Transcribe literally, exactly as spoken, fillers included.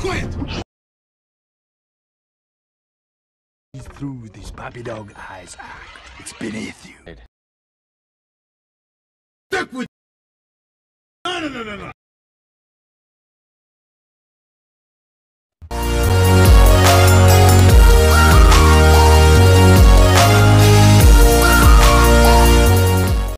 quiet! Through these puppy dog eyes, it's beneath you. Stick with. No, no, no, no, no.